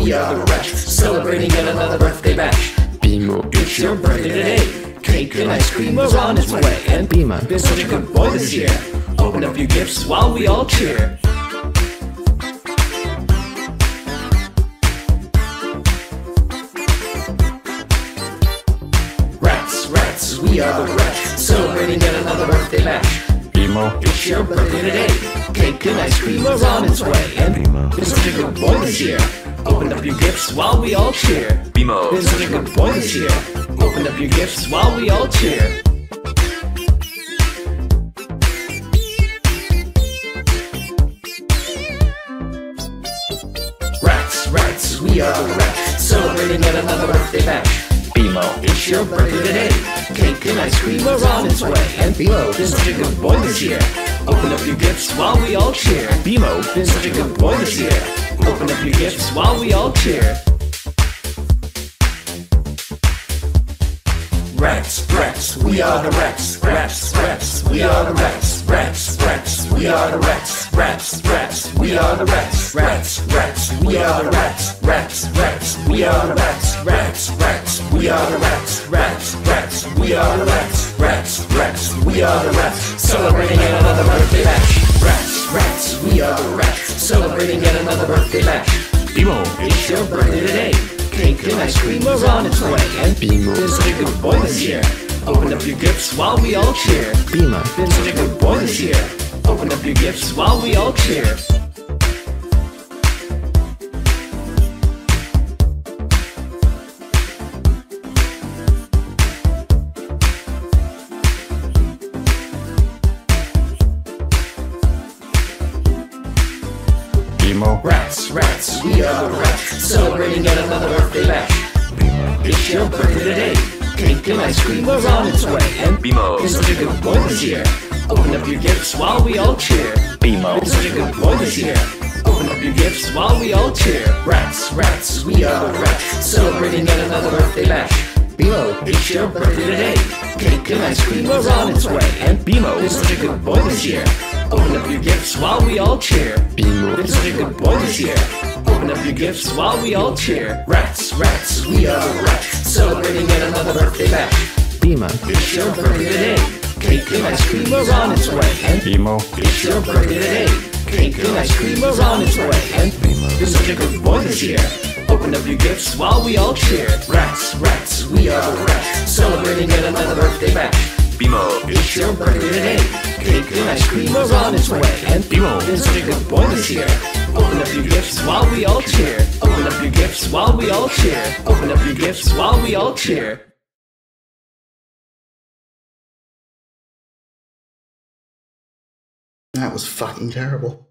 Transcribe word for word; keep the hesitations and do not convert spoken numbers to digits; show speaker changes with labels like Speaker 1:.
Speaker 1: we are the Rats, celebrating yet another birthday bash.
Speaker 2: Bimo,
Speaker 1: It's your birthday today. Cake and ice cream are on its way. And
Speaker 2: Bima,
Speaker 1: been such a good boy this year. Open up your gifts while we all cheer. Rats, rats, we are the Rats, celebrating yet another birthday bash.
Speaker 2: Bimo,
Speaker 1: It's your birthday today. Cake and ice cream are on its way. And
Speaker 2: Bima,
Speaker 1: been such a good boy this year. Open up your gifts while we all cheer.
Speaker 3: Bimo,
Speaker 1: Been such a good boy this year. Open up your gifts while we all cheer. Rats, rats, we are the Rats, celebrating yet another birthday bash.
Speaker 2: Bimo,
Speaker 1: It's your birthday today. Cake and ice cream are on its way. And Bimo, been such a good boy this year. Open up your gifts while we all cheer. Bimo, been such a good boy this year. Open up your gifts while we all cheer. Rats, rats, we are the Rats. Rats, rats, we are the Rats. Rats, rats, we are the Rats. Rats, rats, we are the Rats. Rats, rats, we are the Rats. Rats, rats, we are the Rats. Rats, rats, we are the Rats. Rats, rats, we are the Rats. Rats, rats, we are the Rats, celebrating yet another birthday bash. Rats, rats, we are the Rats, celebrating yet another birthday bash.
Speaker 2: Bimo,
Speaker 1: It's your birthday today. Cake and ice cream are on its way. And
Speaker 2: Bimo,
Speaker 1: been such a good boy this year. Open up your gifts while we all cheer.
Speaker 2: Bima,
Speaker 1: Been such a good boy this year. Open up your gifts while we all cheer.
Speaker 2: Bimo,
Speaker 1: Rats, rats, we are the Rats, celebrating yet another birthday bash.
Speaker 2: Bima,
Speaker 1: It's your birthday today. Cake and ice cream are on its way. And
Speaker 3: Bimo,
Speaker 1: been such a good boy this year. Open up your gifts while we all cheer.
Speaker 2: Bimo,
Speaker 1: Been such a good boy this year. Open up your gifts while we all cheer. Rats, rats, we are the Rats, celebrating yet another birthday bash. Bimo, it's your birthday today. Cake and ice cream are on its way. And Bimo, been such a good boy this year. Open up your gifts while we all cheer.
Speaker 2: Bimo,
Speaker 1: Been such a good boy this year. Open up your gifts while we all cheer. Rats, rats, we are the Rats, celebrating yet another birthday bash.
Speaker 2: Bima,
Speaker 1: It's your birthday today. Cake and ice cream are on its way. And
Speaker 2: Bimo,
Speaker 1: it's your birthday today. Cake and ice cream are on its way. And been such a good boy this year. Open up your gifts while we all cheer. Rats, rats, we are the Rats, celebrating yet another birthday bash.
Speaker 3: Bimo,
Speaker 1: It's your birthday today. Cake and ice cream are on its way. And
Speaker 2: Bimo,
Speaker 1: been such a good boy this year. Open up your gifts while we all cheer. Open up your gifts while we all cheer. Open up your gifts while we all cheer.
Speaker 4: That was fucking terrible.